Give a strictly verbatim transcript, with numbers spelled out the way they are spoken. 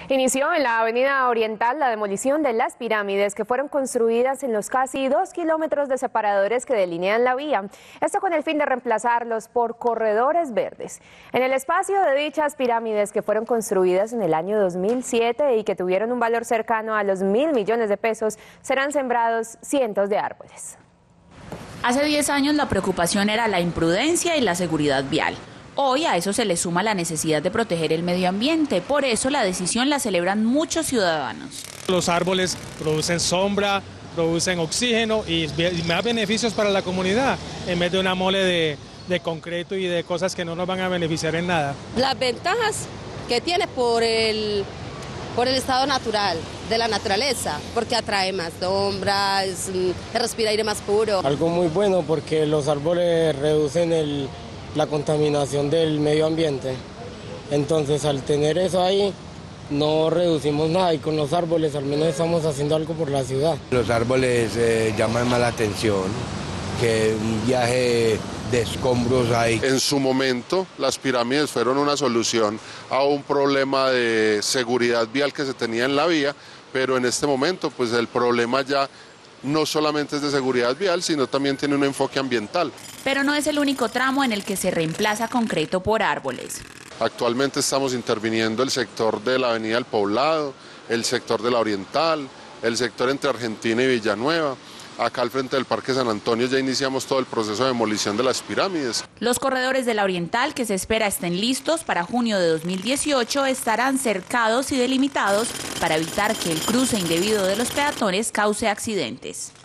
Inició en la avenida Oriental la demolición de las pirámides que fueron construidas en los casi dos kilómetros de separadores que delinean la vía. Esto con el fin de reemplazarlos por corredores verdes. En el espacio de dichas pirámides, que fueron construidas en el año dos mil siete y que tuvieron un valor cercano a los mil millones de pesos, serán sembrados cientos de árboles. Hace diez años la preocupación era la imprudencia y la seguridad vial. Hoy a eso se le suma la necesidad de proteger el medio ambiente, por eso la decisión la celebran muchos ciudadanos. Los árboles producen sombra, producen oxígeno y más beneficios para la comunidad, en vez de una mole de, de concreto y de cosas que no nos van a beneficiar en nada. Las ventajas que tiene por el, por el estado natural de la naturaleza, porque atrae más sombra, es, se respira aire más puro. Algo muy bueno porque los árboles reducen el... la contaminación del medio ambiente. Entonces, al tener eso ahí, no reducimos nada y con los árboles al menos estamos haciendo algo por la ciudad. Los árboles eh, llaman más la atención que un viaje de escombros ahí. En su momento, las pirámides fueron una solución a un problema de seguridad vial que se tenía en la vía, pero en este momento, pues el problema ya no solamente es de seguridad vial, sino también tiene un enfoque ambiental. Pero no es el único tramo en el que se reemplaza concreto por árboles. Actualmente estamos interviniendo el sector de la avenida El Poblado, el sector de la Oriental, el sector entre Argentina y Villanueva. Acá al frente del Parque San Antonio ya iniciamos todo el proceso de demolición de las pirámides. Los corredores de la Oriental, que se espera estén listos para junio de dos mil dieciocho, estarán cercados y delimitados para evitar que el cruce indebido de los peatones cause accidentes.